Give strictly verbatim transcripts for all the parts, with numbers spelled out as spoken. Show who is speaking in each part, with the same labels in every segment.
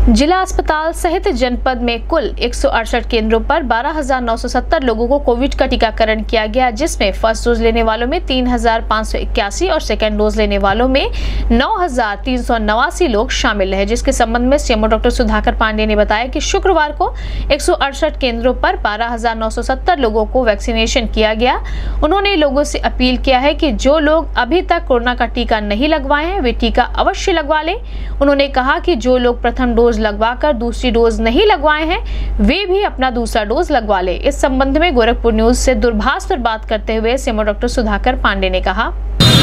Speaker 1: जिला अस्पताल सहित जनपद में कुल एक सौ अड़सठ केंद्रों पर बारह हजार नौ सौ सत्तर लोगों को कोविड का टीकाकरण किया गया, जिसमें फर्स्ट डोज लेने वालों में तीन हजार पाँच सौ इक्यासी और सेकेंड डोज लेने वालों में नौ हजार तीन सौ नवासी लोग शामिल रहे। जिसके संबंध में सीएमओ डॉक्टर सुधाकर पांडे ने बताया कि शुक्रवार को एक सौ अड़सठ केंद्रों पर बारह हजार नौ सौ सत्तर लोगों को वैक्सीनेशन किया गया। उन्होंने लोगों से अपील किया है कि जो लोग अभी तक कोरोना का टीका नहीं लगवाए हैं वे टीका अवश्य लगवा लें। उन्होंने कहा कि जो लोग प्रथम डोज लगवाकर दूसरी डोज नहीं लगवाए हैं वे भी अपना दूसरा डोज लगवा ले। इस संबंध में गोरखपुर न्यूज से दूरभाष पर बात करते हुए सीएमओ डॉक्टर सुधाकर पांडे ने कहा,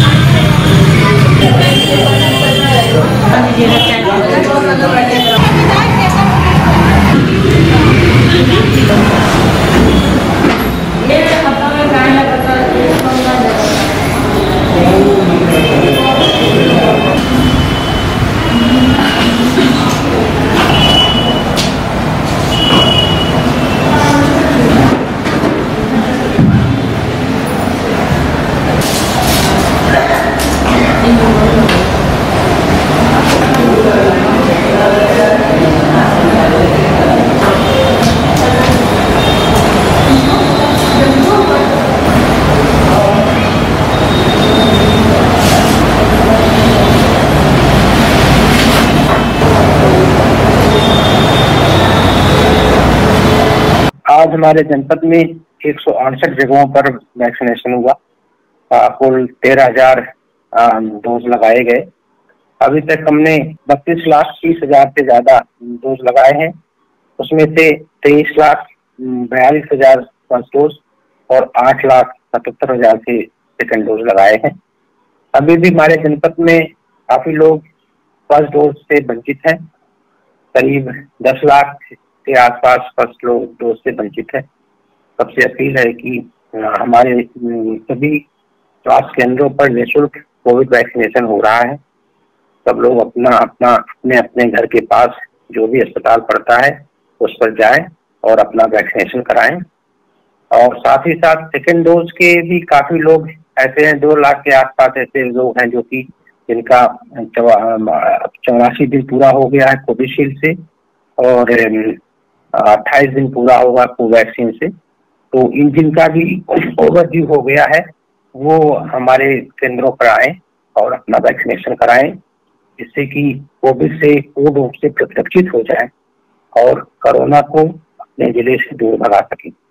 Speaker 2: आज हमारे जनपद में एक सौ अड़सठ जगहों पर वैक्सीनेशन हुआ। कुल तेरह हजार डोज लगाए गए। अभी तक हमने बत्तीस लाख तीस हजार से ज्यादा डोज लगाए हैं। उसमें से तेईस लाख बयालीस हजार फर्स्ट डोज और आठ लाख सतहत्तर हजार से सेकंड डोज लगाए हैं। अभी भी हमारे जनपद में काफी लोग फर्स्ट डोज से वंचित हैं। करीब दस लाख के आसपास फर्स्ट डोज से वंचित है। सबसे अपील है कि हमारे सभी स्वास्थ्य केंद्रों पर निःशुल्क कोविड वैक्सीनेशन हो रहा है। सब लोग अपना अपना अपने अपने घर के पास जो भी अस्पताल पड़ता है उस पर जाएं और अपना वैक्सीनेशन कराएं। और साथ ही साथ सेकेंड डोज के भी काफी लोग ऐसे हैं, दो लाख के आसपास ऐसे लोग हैं जो कि जिनका चौरासी दिन पूरा हो गया है कोविशील्ड से और अट्ठाईस दिन पूरा होगा कोवैक्सीन से। तो इन जिनका भी ओवरड्यू हो गया है वो हमारे केंद्रों पर आए और अपना वैक्सीनेशन कराएं, जिससे कि कोविड से पूर्ण रूप से सुरक्षित हो जाए और कोरोना को अपने जिले से दूर भगा सकें।